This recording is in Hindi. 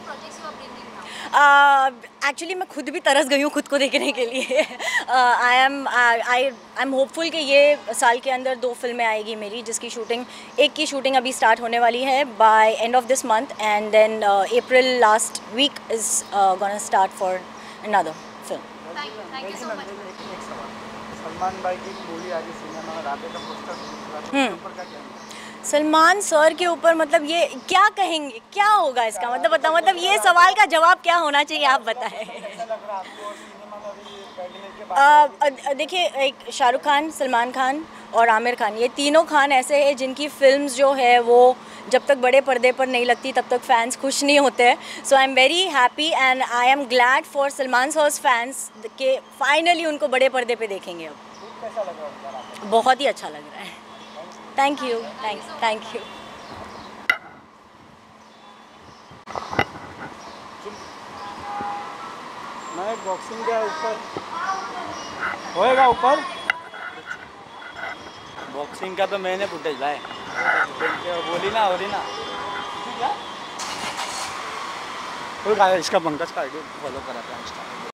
projects you are bringing now? Actually मैं खुद भी तरस गई हूँ खुद को देखने के लिए। आई एम होपफुल कि ये साल के अंदर 2 फिल्में आएगी मेरी, जिसकी शूटिंग एक की शूटिंग अभी स्टार्ट होने वाली है by end of this month, and then April last week is gonna start for another film. Thank you so much. Salman भाई की मूवी आ रही सिनेमा में, राधे का पोस्टर ऊपर का क्या है? सलमान सर के ऊपर मतलब ये क्या कहेंगे, क्या होगा इसका मतलब बताओ, मतलब ये सवाल का जवाब क्या होना चाहिए आप बताएं। देखिए, एक शाहरुख खान, सलमान खान और आमिर खान, ये तीनों खान ऐसे हैं जिनकी फिल्म्स जो है वो जब तक बड़े पर्दे पर नहीं लगती तब तक फैंस खुश नहीं होते हैं। So I am very happy and I am glad for Salman sir's fans के फाइनली उनको बड़े पर्दे पे देखेंगे। अब कैसा लग रहा है? बहुत ही अच्छा लग रहा है। Thank you, thank you. मैं बॉक्सिंग के ऊपर होएगा, ऊपर बॉक्सिंग का तो मैंने फुटेज भाई बोली ना, हो रही ना कोई इसका पंकज का आइडिया फॉलो करा था।